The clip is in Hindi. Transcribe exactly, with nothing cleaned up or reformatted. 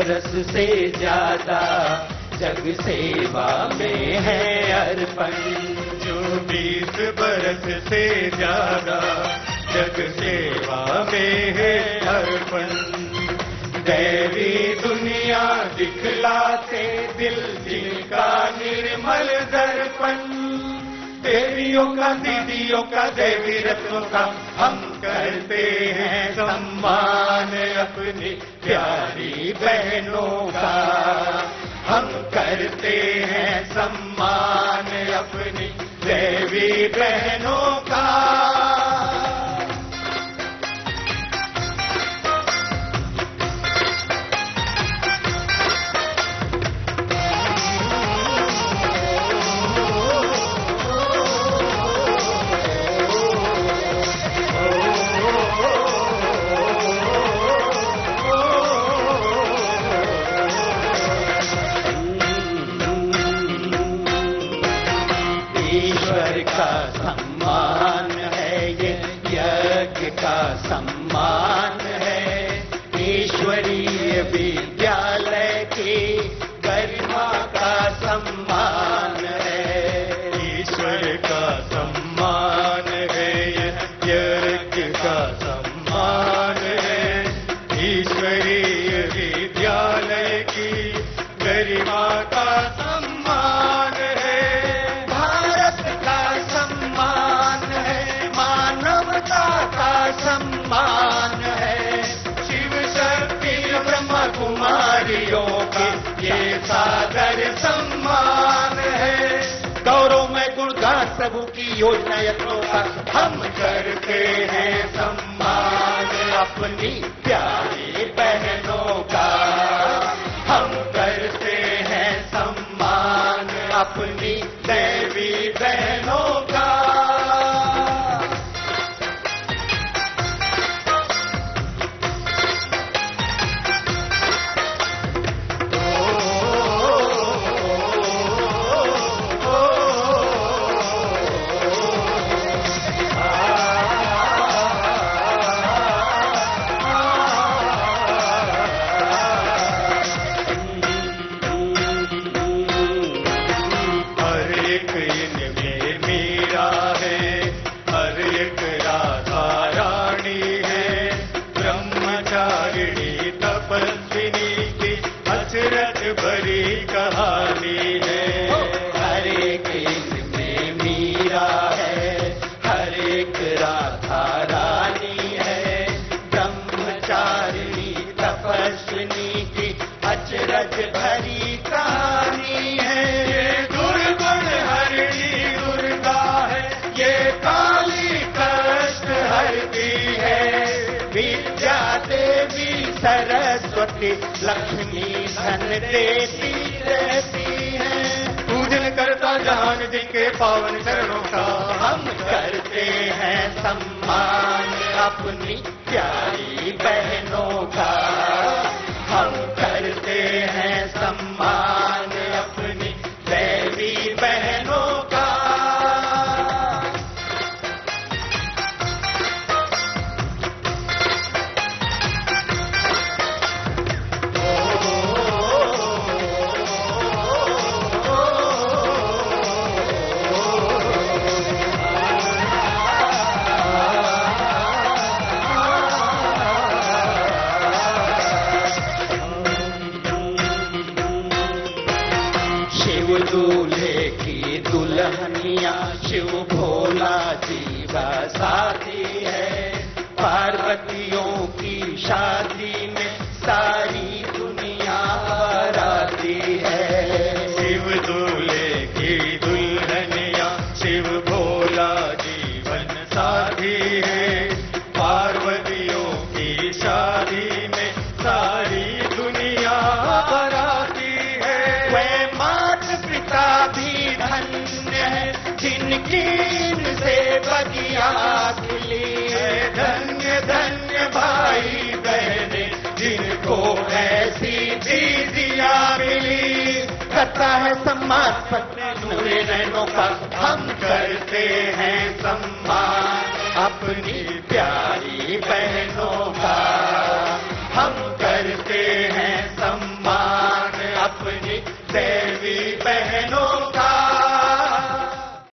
बरस से ज्यादा जग सेवा में है अर्पण। जो बीस बरस से ज्यादा जग सेवा में है अर्पण। दैवी दुनिया दिखलाते दिल जिनका निर्मल दर्पण। देवियों का दीदियों का देवी रत्नों का हम करते हैं सम्मान। अपनी प्यारी बहनों का हम करते हैं सम्मान। अपनी देवी बहनों का सम्मान है ये, यज्ञ का सम्मान है। ईश्वरीय विद्यालय की गरिमा का सम्मान है। ईश्वर का सम्मान है ये, यज्ञ का सम्मान है। ईश्वरीय विद्यालय की गरिमा का सम्मान है। सम्मान है। शिव शक्ति ब्रह्मा कुमारियों के ये सादर सम्मान है। गौरव में गुणगान प्रभु की योजना यत्नों का हम करते हैं सम्मान। अपनी प्यारी बहनों का हम करते हैं सम्मान। अपनी देवी बहनों का भरी कहानी है। हर एक में मीरा है, हर एक राधा रानी है। ब्रह्मचारिणी तपस्विनी की अचरज भरी कहानी है। ये दुर्गुण हरिणी दुर्गा है, ये काली कष्ट हरती है। विद्या देवी सरस्वती लक्ष्मी धन देती रहती है। पूजन करता जहान जिनके पावन चरणों का हम करते हैं सम्मान। अपनी प्यारी बहनों का हम करते हैं सम्मान। अपनी देवी बहनों का दूल्हे की दुल्हनिया शिव भोला जीवा साथी है। पार्वतियों की शादी में सारी दुनिया बाराती है। शिव दूल्हे की दुल्हनिया शिव भोला जीवन साथी है। पार्वतियों की शादी में सारी दुनिया बाराती है। वह मात पिता भी धन्य है जिनकी से बगिया खिली है। धन्य धन्य भाई बहने जिनको ऐसी दीदियां मिली। करता है सम्मान पत्नी नैनों का हम करते हैं सम्मान। अपनी प्यारी बहनों का हम करते हैं सम्मान। अपनी देवी बहनों